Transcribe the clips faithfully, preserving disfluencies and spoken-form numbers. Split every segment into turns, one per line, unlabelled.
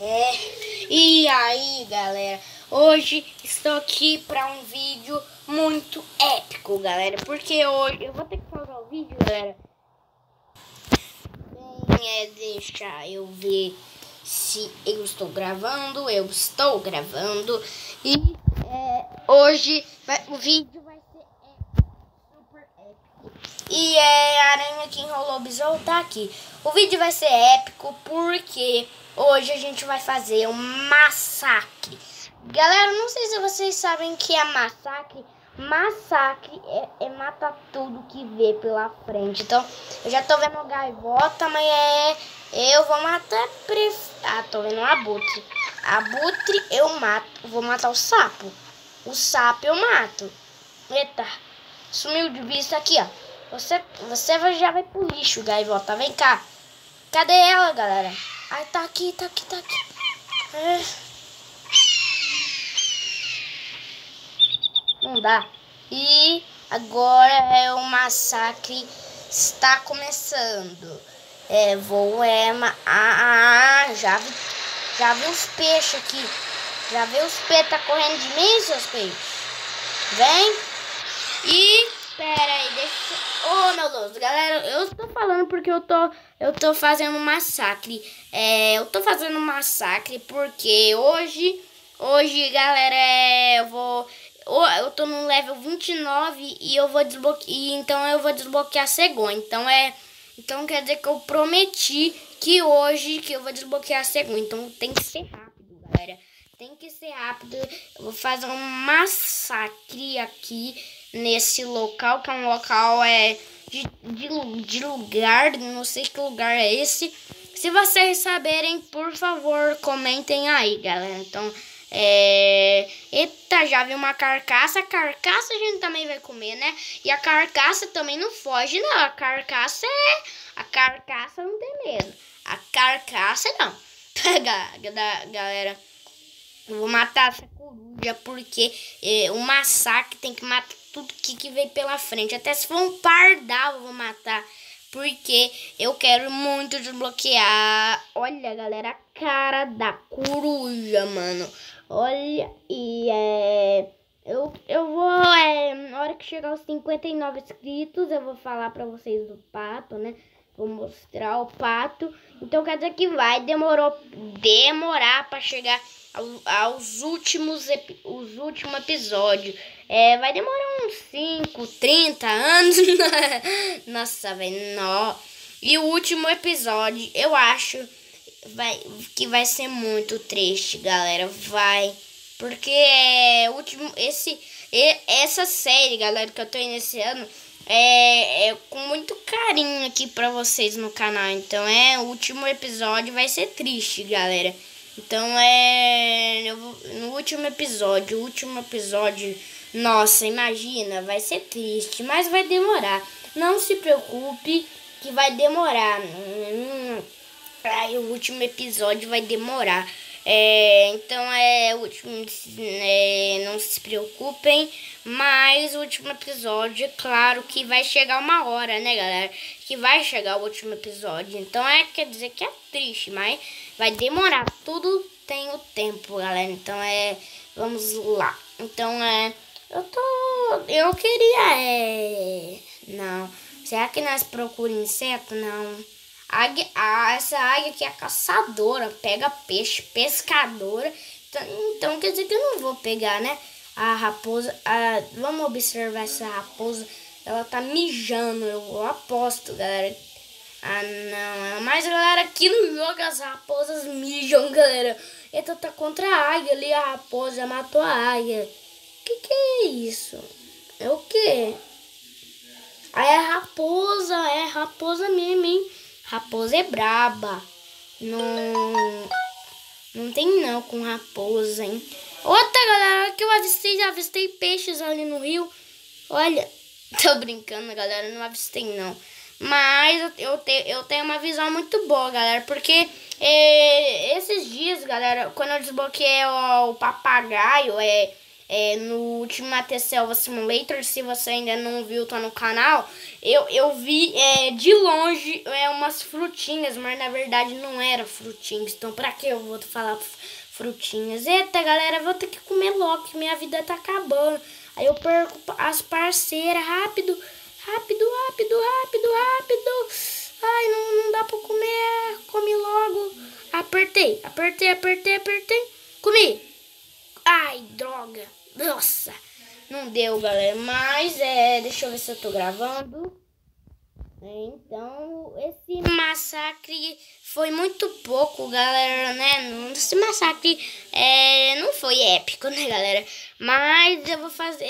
É, e aí galera, hoje estou aqui para um vídeo muito épico, galera, porque hoje eu vou ter que pausar o vídeo, galera. Bem, é, deixa eu ver se eu estou gravando, eu estou gravando, e é, hoje vai, o vídeo vai ser épico, super épico, e é a aranha que enrolou o besouro tá aqui. O vídeo vai ser épico porque hoje a gente vai fazer um massacre. Galera, não sei se vocês sabem o que é massacre. Massacre é, é matar tudo que vê pela frente. Então, eu já tô vendo gaivota, mas é... Eu vou matar... Pref... Ah, tô vendo um abutre. Abutre eu mato. Vou matar o sapo. O sapo eu mato. Eita. Sumiu de vista aqui, ó. Você, você já vai pro lixo, gaivota. Vem cá. Cadê ela, galera? Ai, tá aqui, tá aqui, tá aqui. É. Não dá. E agora é o massacre está começando. É, vou é... Ma ah, ah, já vi, já vi os peixes aqui. Já vi os peixes, tá correndo de mim, seus peixes? Vem. E... Pera aí, deixa... Oh, meu Deus, galera, eu tô falando porque eu tô, eu tô fazendo um massacre. É, eu tô fazendo um massacre porque hoje, hoje, galera, é, eu vou... Eu tô no level vinte e nove e eu vou desbloquear, então eu vou desbloquear a cegonha. Então é, então quer dizer que eu prometi que hoje que eu vou desbloquear a cegonha. Então tem que ser rápido, galera. Tem que ser rápido. Eu vou fazer um massacre aqui nesse local, que é um local é, de, de, de lugar, não sei que lugar é esse. Se vocês saberem, por favor, comentem aí, galera. Então, é... Eita, já vi uma carcaça. A carcaça a gente também vai comer, né? E a carcaça também não foge, não. A carcaça é... A carcaça não tem medo. A carcaça não. Galera... Eu vou matar essa coruja porque é, o massacre tem que matar tudo que, que vem pela frente. Até se for um pardal eu vou matar. Porque eu quero muito desbloquear. Olha, galera, a cara da coruja, mano. Olha, e é... Eu, eu vou, é, na hora que chegar aos cinquenta e nove inscritos, eu vou falar pra vocês do pato, né? Vou mostrar o pato. Então quer dizer que vai demorou, demorar pra chegar aos últimos, os últimos episódios. É, vai demorar uns cinco, trinta anos. Nossa, velho. E o último episódio, eu acho vai, que vai ser muito triste, galera. Vai. Porque é o último. Esse, essa série, galera, que eu tô iniciando. É, é com muito carinho aqui pra vocês no canal. Então é, o último episódio vai ser triste, galera. Então é... Eu, no último episódio, o último episódio... Nossa, imagina, vai ser triste, mas vai demorar. Não se preocupe que vai demorar. Hum, ai, o último episódio vai demorar. É, então é o último... É, não se preocupem, mas o último episódio, claro que vai chegar uma hora, né, galera? Que vai chegar o último episódio. Então é, quer dizer que é triste, mas vai demorar. Tudo tem o tempo, galera. Então é... Vamos lá. Então é... Eu tô... Eu queria... É... Não. Será que nós procuramos inseto? Não. Águia... Ah, essa águia aqui é caçadora. Pega peixe. Pescadora. Então, então quer dizer que eu não vou pegar, né? A raposa... A... Vamos observar essa raposa. Ela tá mijando. Eu aposto, galera. Ah, não. Mas, galera, aqui no jogo as raposas mijam, galera. Eita, tá contra a águia ali. A raposa matou a águia. Que que é isso? É o quê? Ah, é raposa. É raposa mesmo, hein? Raposa é braba. Não... Não tem não com raposa, hein? Outra, galera, que eu avistei. Já avistei peixes ali no rio. Olha... Tô brincando, galera. Não avistei, não. Mas eu, eu, te, eu tenho uma visão muito boa, galera. Porque é, esses dias, galera, quando eu desbloqueei o, o papagaio, é, é, no Ultimate Selva Simulator. Se você ainda não viu, tá no canal. Eu, eu vi é, de longe é, umas frutinhas, mas na verdade não era frutinhas. Então pra que eu vou falar frutinhas? Eita, galera, eu vou ter que comer logo, que minha vida tá acabando. Aí eu perco as parceiras. Rápido, rápido, rápido, rápido, rápido. Ai, não, não dá pra comer. Come logo. Apertei, apertei, apertei, apertei. Comi. Ai, droga. Nossa, não deu, galera. Mas, é, deixa eu ver se eu tô gravando. Então, esse massacre foi muito pouco, galera, né? Esse massacre é, não foi épico, né, galera? Mas eu vou fazer...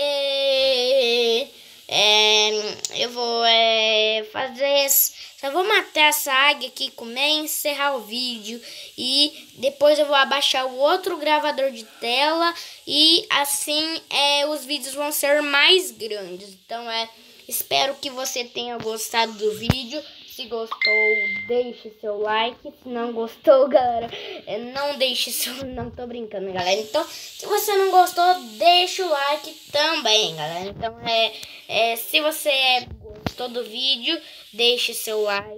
É, eu vou é, fazer... Só vou matar essa águia aqui, comer e encerrar o vídeo. E depois eu vou abaixar o outro gravador de tela. E assim é, os vídeos vão ser mais grandes. Então é... Espero que você tenha gostado do vídeo. Se gostou, deixe seu like. Se não gostou, galera, não deixe seu... Não tô brincando, galera. Então, se você não gostou, deixa o like também, galera. Então, é, é se você gostou do vídeo, deixe seu like.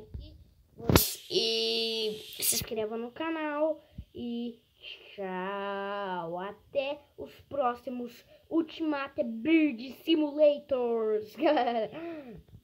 E se inscreva no canal. E tchau. Até os próximos Ultimate Bird Simulators, galera.